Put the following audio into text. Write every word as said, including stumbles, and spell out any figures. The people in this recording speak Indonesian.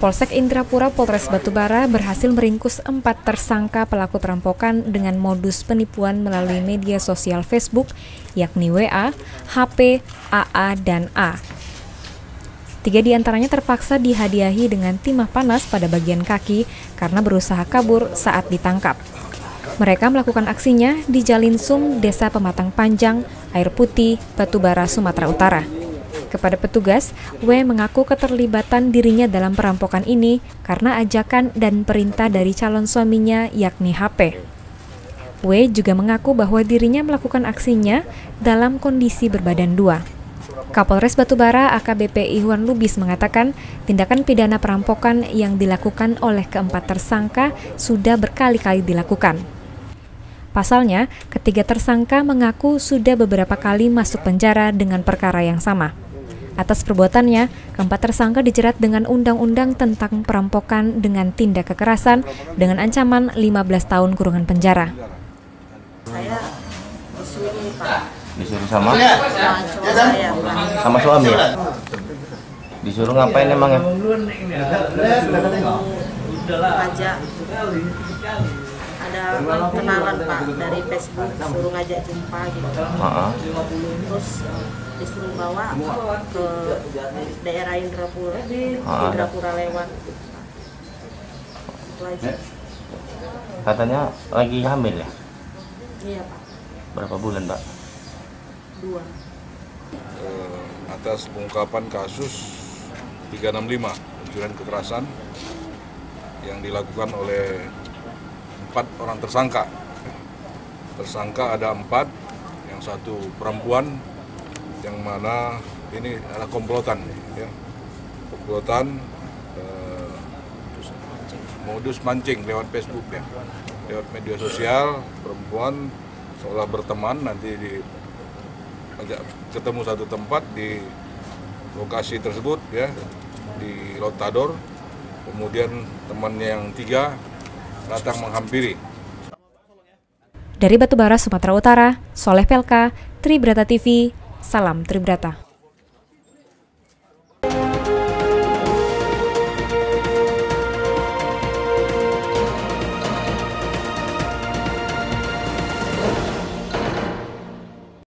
Polsek Indrapura Polres Batubara berhasil meringkus empat tersangka pelaku perampokan dengan modus penipuan melalui media sosial Facebook, yakni W A, H P, A A, dan A. Tiga diantaranya terpaksa dihadiahi dengan timah panas pada bagian kaki karena berusaha kabur saat ditangkap. Mereka melakukan aksinya di Jalinsum, Desa Pematang Panjang, Air Putih, Batubara, Sumatera Utara. Kepada petugas, W mengaku keterlibatan dirinya dalam perampokan ini karena ajakan dan perintah dari calon suaminya, yakni H P. W juga mengaku bahwa dirinya melakukan aksinya dalam kondisi berbadan dua. Kapolres Batubara A K B P Ihwan Lubis mengatakan tindakan pidana perampokan yang dilakukan oleh keempat tersangka sudah berkali-kali dilakukan. Pasalnya, ketiga tersangka mengaku sudah beberapa kali masuk penjara dengan perkara yang sama. Atas perbuatannya, keempat tersangka dijerat dengan undang-undang tentang perampokan dengan tindak kekerasan dengan ancaman lima belas tahun kurungan penjara. Saya disuruh, Pak. Disuruh sama? Sama cowok saya, Pak. Sama suami ya? Disuruh ngapain emang ya? Ngajak. Ada kenalan, Pak, dari Facebook, suruh ngajak jumpa gitu. Uh-huh. Terus disuruh bawa ke daerah Indrapura, uh-huh. Indrapura lewat. Itu aja. Katanya lagi hamil ya? Iya, Pak. Berapa bulan, Mbak? Dua. Uh, atas pengungkapan kasus tiga enam lima pencurian kekerasan yang dilakukan oleh empat orang tersangka. Tersangka ada empat, yang satu perempuan, yang mana ini adalah komplotan, ya. Komplotan uh, modus mancing lewat Facebook, ya, lewat media sosial. Perempuan seolah berteman, nanti di ajak ketemu satu tempat di lokasi tersebut, ya, di Lotador. Kemudian temannya yang tiga datang menghampiri. Dari Batubara, Sumatera Utara, Soleh Pelka, Tribrata T V, salam Tribrata.